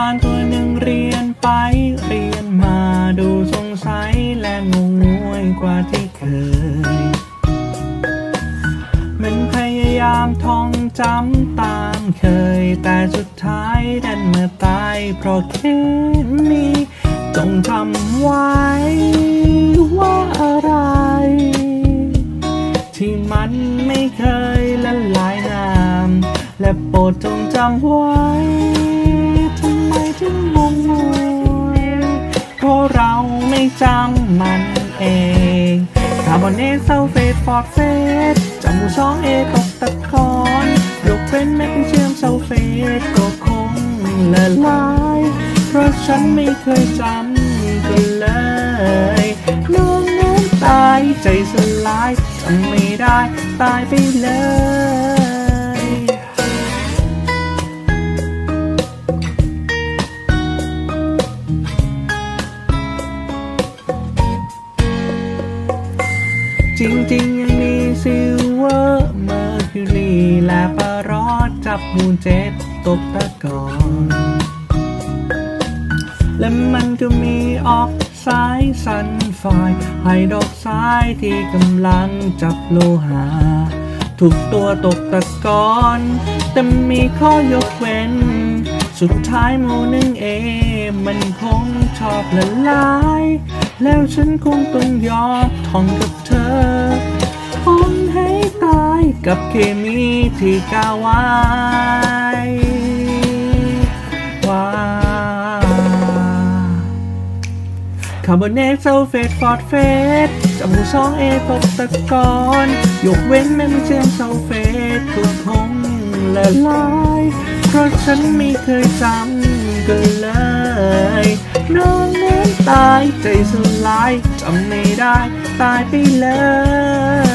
านตัวหนึ่งเรียนไปเรียนมาดูสงสัยและงงงวยกว่าที่เคยมันพยายามท่องจำตามเคยแต่สุดท้ายดันมาตายเพราะแค่นี้ต้องจำไว้ว่าอะไรที่มันไม่เคยละลายน้ำและโปรดจงจำไว้ทำไมถึงงงงวยเพราะเราไม่จำมันเองคาร์บอเนตซัลเฟตฟอสเฟตจำหมู่2A ตกตะกอนยกเว้นแมกนีเซียมซัลเฟตก็คงละลายเพราะฉันไม่เคยจำกันเลยน้องน้ำตายใจสลายจำไม่ได้ตายไปเลยจริงๆยังมีซิลเวอร์เมอร์คิวรีและปะรอดจับหมู่7ตกตะกอนและมันก็มีออกไซด์ซัลไฟด์ไฮดรอกไซด์ที่กำลังจับโลหะทุกตัวตกตะกอนแต่มีข้อยกเว้นสุดท้ายหมู่1Aมันคงชอบละลายแล้วฉันคงต้องยอมท่องกับเธอท่องให้ตายกับเคมีที่กล่าวไว้คาร์บอเนตซัลเฟตฟอสเฟตจำหมู่2A ตกตะกอนยกเว้นแมกนีเซียมซัลเฟตก็คงละลายเพราะฉันไม่เคยจำกันเลยน้องนั้นตายใจสลายจำไม่ได้ตายไปเลย